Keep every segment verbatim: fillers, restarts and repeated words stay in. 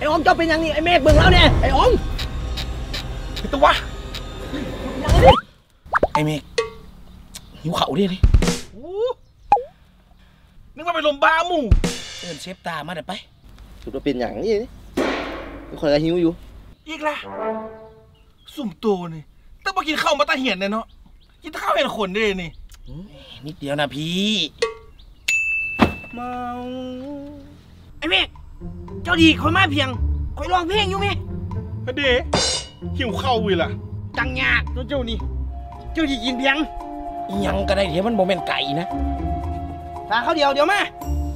อมเจ้าเป็นยังนี่ไอ้เมฆเบิ่งแล้วเนี่ยไอ้อมตัวไอ้เมฆหิวเข่าดินี่นึกว่าไปลมบ้าหมู่เอินเชฟตามาเดี๋ยวไปสุดว่าเป็นอย่างนี้นี่คนละหิวอยู่อีกละสุ่มโตนี่ต้องมากินข้าวมาตาเหียนเนี่ยเนาะกินข้าวเห็นขนได้นี่นิดเดียวนะพี่เมาไอ้เมฆเจ้าดีคอยมาเพียงคอยร้องเพลงอยู่ไหมเด้หิวข้าววิล่ะจังยากตัวเจ้านี่เจ้าดีกินเพียงยังก็ได้เดี๋ยวมันโมเมนต์ไก่นะพาเขาเดียวเดี๋ยวมา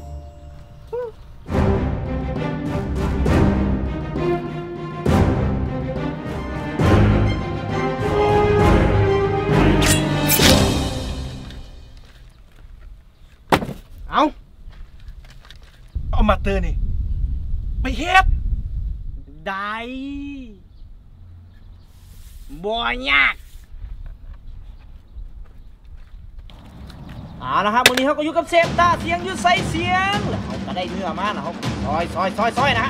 เอาเอามาเตอร์นี่ไปเฮ็ดได้บ่ยากเอาละครับวันนี้เขาก็อยู่กับเซฟตาเสียงอยู่ใส่เสียงแล้วเขาก็ได้เนื้อมานะเขาซอยซอยซอยซอยนะฮะ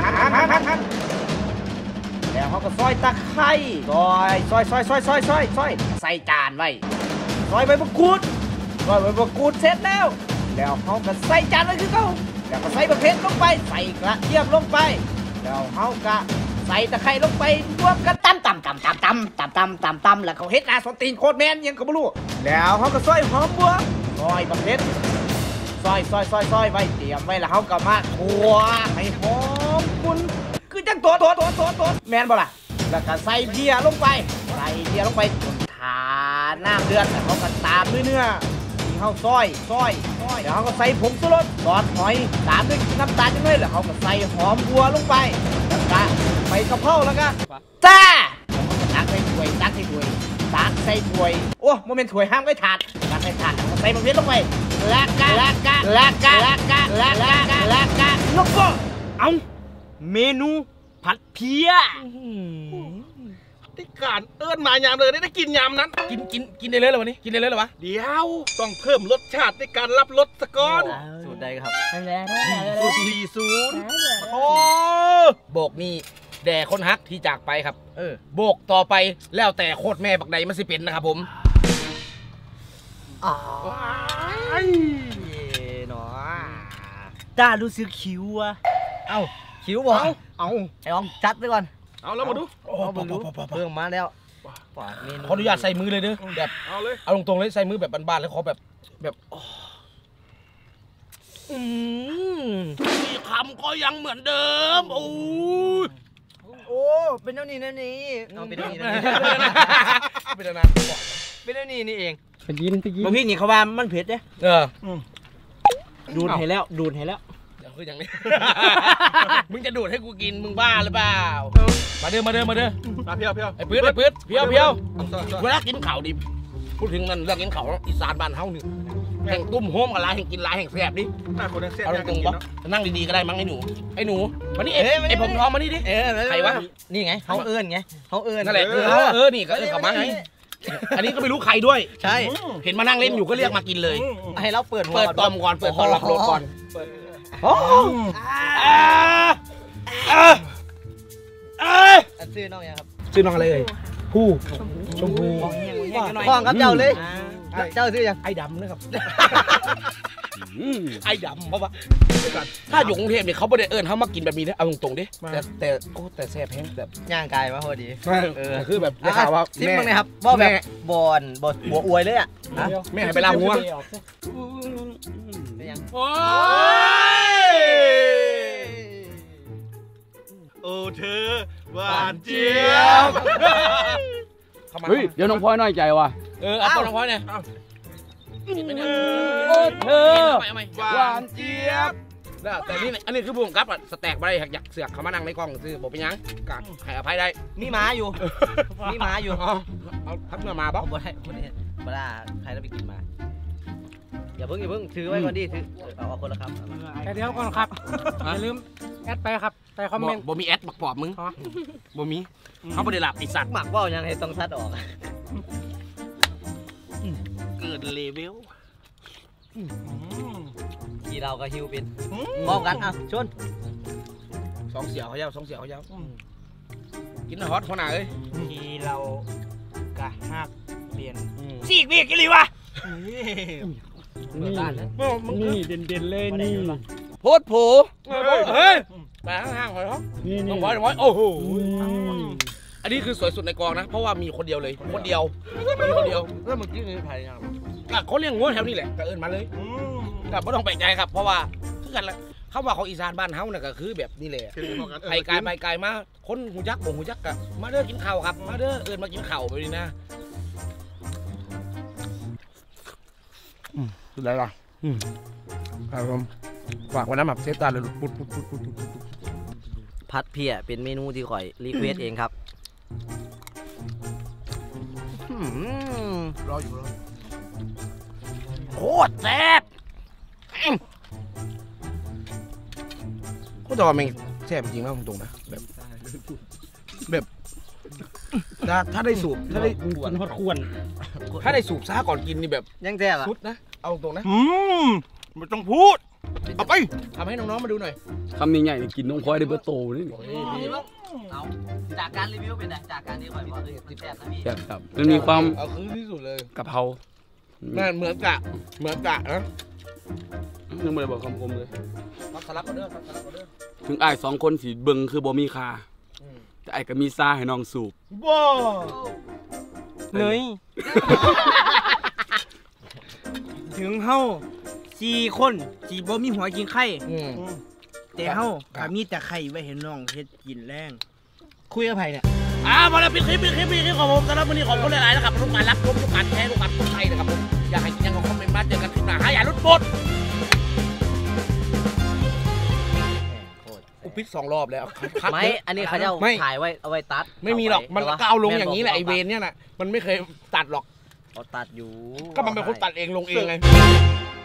แล้วเขาก็ซอยตะไคร้ซอยซอยซอยซอยซอยซอยซอยใส่จานไว้ซอยใบมะกรูดซอยใบมะกรูดเสร็จแล้วแล้วเขาก็ใส่จานไว้คือเขาแล้วก็ใส่มะเขือลงไปใส่กระเทียมลงไปแล้วเขาก็ใส่ตะไคร้ลงไปรวมกันตำตำตำตำตำตำตำตำตำแล้วเขาเฮ็ดนาสนตีนโคตรแมนยังเขาไม่รู้แล้วเขาก็ซอยหอมบัวซอยมะเขือซอยซอยซอยซอยไว้เตรียมไว้แล้วเขาก็มาคั่วให้หอมคุณคือจังตัวตัวตัวตัวตัวแมนบ่ล่ะแล้วก็ใส่เบียร์ลงไปใส่เบียร์ลงไปจนทาน้ำเดือดแล้วเขาก็ตามด้วยเนื้อเขาซอยซอยซอยเดี๋ยวเขาก็ใส่ผงชูรสซอสหอยตามด้วยน้ำตาลจังเลยแล้วเขาก็ใส่หอมบัวลงไปแล้วก็ใบกะเพราแล้วก็จ้าตักใส่ถ้วยตักใส่ถ้วยตักใส่ถ้วยโอ้โมเมนต์ถ้วยห้ามไว้ถาดตักใส่ถาดใส่มะเขือลงไปแล้วก็แล้วก็แล้วก็แล้วก็แล้วก็แล้วก็แล้วก็เอาเมนูผัดเพี้ยที่การเอิ้นมายามเลยได้กินยามนั้นกินกินกินได้เลยเหรอวันนี้กินได้เลยเหรอวะเดี๋ยวต้องเพิ่มรสชาติในการรับรสสกอนสูตรใดครับสูตรสี่ศูนย์โอ้โบกนี่แด่คนฮักที่จากไปครับเออโบกต่อไปแล้วแต่โคตรแม่บักใดมันสิเป็นนะครับผมอ๋อเนาะจ้ารู้สึกคิวอะเอ้าคิวบอกเอาไอ้อองจัดไปก่อนเอาแล้วมาดูเอาไปดูเพิ่มมาแล้วขออนุญาตใส่มือเลยเด้อแบบเอาเลยเอาตรงๆเลยใส่มือแบบบานๆแล้วขอแบบแบบอืมมีคำก็ยังเหมือนเดิมโอ้ยโอ้เป็นเท่านี้นั่นนี่เอาเป็นเท่านี้นั่นเป็นเท่านั้นเป็นเท่านี้นี่เองเป็นยินเป็นยินบางทีนี่เขาว่ามันเผ็ดเด้เออดูดให้แล้วดูดให้แล้วคืออย่างนี้มึงจะดูดให้กูกินมึงบ้าหรือเปล่ามาเด้อมาเด้อมาเด้อมาเพียวเพียวไอ้ปื๊ดไอ้ปื๊ดเพียวเพียวเวลากินข่าวดิพูดถึงนั่นเรื่องกินข่าวอีสานบ้านเฮานี่แห่งตุ้มโฮมกับลายแห่งกินลายแห่งแซ่บดิเอาตรงๆบอกนั่งดีๆก็ได้มั้งไอ้หนูไอ้หนูมานี่เอ๊ะไอ้ผมท้องมานี่ดิใครวะนี่ไงเขาเอิญไงเขาเอิญนั่นแหละเออเออนี่ก็เอิญกับมั้งไงอันนี้ก็ไม่รู้ใครด้วยใช่เห็นมานั่งเล่นอยู่ก็เรียกมากินเลยให้เราเปิดเปิดตอมก่อนเปิดตอมหลับรถก่อนโอ้ชื่อน้องยังครับชื่อน้องอะไรเอ่ยผู้ชมพูฟ้องครับเจ้าเลยเจ้าชื่อยังไอ้ดำนะครับไอ้ดำเพราะว่าถ้าอยู่กรุงเทพเนี่ยเขาไม่ได้เอิญเขามากินแบบนี้นะเอาตรงๆดิแต่แต่โอ้แต่แซ่บแห้งแบบย่างกายมาพอดีเออคือแบบได้ข่าวว่าซิมมึงนะครับบ่แบบบอนบอบัวอวยเลยอ่ะแม่ให้ไปลาหัวโอ้ยโอ้เธอหวานเจี๊ยบเฮ้ยเดี๋ยวน้องพลอยน้อยใจว่ะเออเอาน้องพลอยเนี่ยโอ้เธอหวานเจี๊ยบแต่นี่อันนี้คือบุ้งกับสแต็กไปอยากเสือกเขามานั่งในกล้องซื้อบอกเป็นยังกัดให้อภัยได้มีม้าอยู่มีม้าอยู่เอาทักเมื่อมาบ๊อบบ่ได้บ่ได้บ่ได้ใครเราไปกินมาอย่าเพิ่งอย่าเพิ่งถือไว้ก่อนดิถือเอาคนละครับแค่เดียวก่อนครับอย่าลืมแอดไปครับแต่คอมเมนต์บ่มีแอดบักปอบมึงบ่มีเขาไม่ได้หลับไอสัตว์หมักว่ายังไงต้องซัดออกเกิดเลเวลที่เราก็ฮิวเป็นพร้อมกันอ่ะชนสองเสียวเขาเย้าสองเสียวเขาเย้ากินฮอตขนาดเลยทีเรากะหักเปลี่ยนสีกเบียกกี่ลีวะนี่มึงนี่เด่นเด่นเลยนี่โพดโผเฮ้ยไปห้างๆหน่อยเนาะนี่ต้นี่องไว้ต้องไว้โอ้โหอันนี้คือสวยสุดในกองนะเพราะว่ามีคนเดียวเลยคนเดียวมีคนเดียวแล้วเมื่อกี้คือใครยังก็เขาเลี้ยงงัวแถวนี้แหละก็เอิญมาเลยก็ไม่ต้องแปลกใจครับเพราะว่าคือกันละคำว่าของอีสานบ้านเฮาน่ะก็คือแบบนี่แหละไปไกลไปไกลมาคนหูยักบ่หูยักกะมาเด้อกินข้าวครับมาเด้อเอิญมากินข้าวแบบนี้นะสุดแล้วล่ะครับผมฝากไว้น้ำหมักเซฟตาเลยปุ๊ดปุ๊ดปุ๊ดปุ๊ดปุ๊ดพัดเพียเป็นเมนูที่ข่อยรีเควสเองครับรออยู่รอโคตรแซ่บโคตรว่าแม่งแซ่บจริงนะตรงๆนะแบบแบบถ้าถ้าได้สูบถ้าได้กินฮอดควรถ้าได้สูบซ่าก่อนกินนี่แบบยังแซ่บอ่ะสุดนะเอาตรงนะอืมไม่ต้องพูดเอาไปทำให้น้องๆมาดูหน่อยคำนี้ใหญ่กินน้องพลอยได้เบอร์โตนี่เอาจากการรีวิวเป็นไงจากการที่ข่อยว่าเออมันแซ่บนะพี่แซ่บครับมันมีความเอาคือที่สุดเลยกะเพรานั่นเหมือนกะเหมือนกะนะยังไม่ได้บอกคำคมเลยพักสลับกันเด้อพักสลับกันเด้อถึงไอ้ายสองคนสีเบิงคือบ่มีคาแต่ไอ้ายก็มีซาให้น้องสูบว้าเนยถึงเฮาสี่คนสีบ่มีหัวกินไข่อืมแต่เฮาก็มีแต่ไข่ไว้เห็นน้องเฮ็ดกินแรงคุยกับไผเนี่ยอ่ามาแล้วปิดคลิปปิดคลิปปิดคลิปของผมสำหรับวันนี้ขอบคุณหลายๆนะครับทุกการรับชมทุกการแชร์ทุกการกดไลค์นะครับผมอยากให้กินยังก็คอมเมนต์มาเจอกันคลิปหน้าให้อย่าลุดบดกูปิดสองรอบแล้วคัดไม่อันนี้เขาจะเอาไม่ถ่ายไว้เอาไว้ตัดไม่มีหรอกมันก็เอาลงอย่างนี้แหละไอเวนเนี่ยน่ะมันไม่เคยตัดหรอกเขาตัดอยู่ก็มันเป็นคนตัดเองลงเองไง